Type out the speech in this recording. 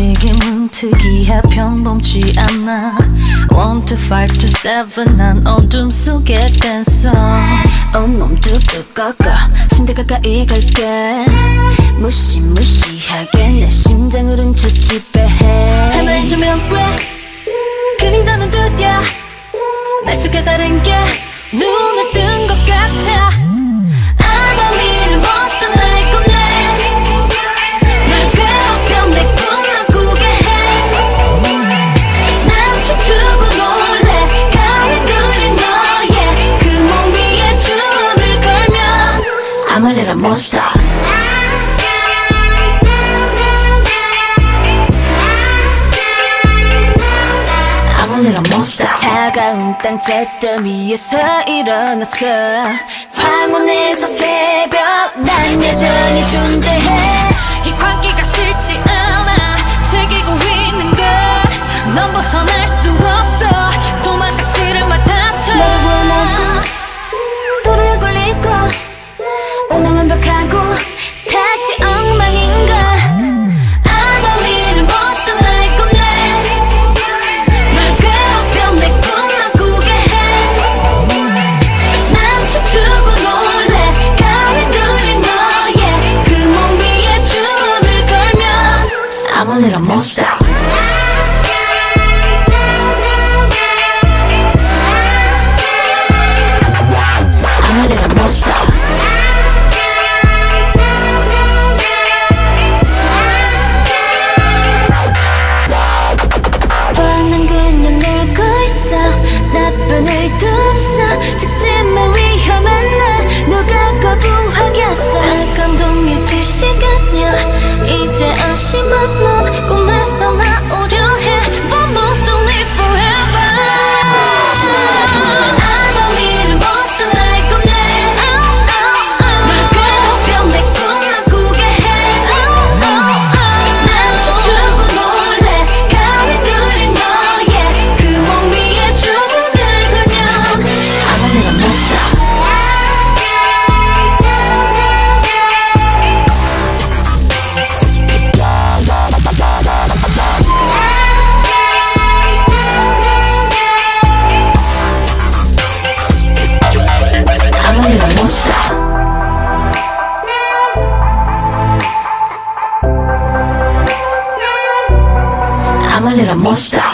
움직임은 특이해 평범치 않아 1, 2, 5, 2, 7 난 어둠 속의 댄서 온몸 뚝뚝 꺾어 침대 가까이 갈게 무시무시하게 내 심장을 훔쳐 지배해 하나의 조명 왜 그림자는 두드려 날 속에 다른 게 눈을 뜬 것 같아 I'm a little monster like a man 날 괴롭혀 내 꿈만 꾸게 해난 춤추고 놀래 가위 뚫린 너의 그 몸 위에 주문을 걸면 I'm a little monster little monster 차가운 땅 잿더미 위에서 일어났어 황혼에서 새벽 난 여전히 존재해 이 광기가 싫지 않아 즐기고 있는 걸 넌 벗어날 수 없어 도망가지를 마 다쳐 너를 원하고 도로에 걸리고 오늘 완벽하고 다시 엉망인가 I'm a little monster I'm a little monster 뻔한 그냥 놀고 있어 나쁜 의도 없어 죽지만 위험한 날 누가 거부하겠어 날 감동이 될 시간이야 이제 안심한 넌 꿈에서 나오려 해 But most to live forever I'm a little monster like a man 날 괴롭혀 내 꿈만 꾸게 해난 춤추고 놀래 가위 뚫린 너의 그 몸 위에 주문을 걸면 I'm a little monster I'm a little monster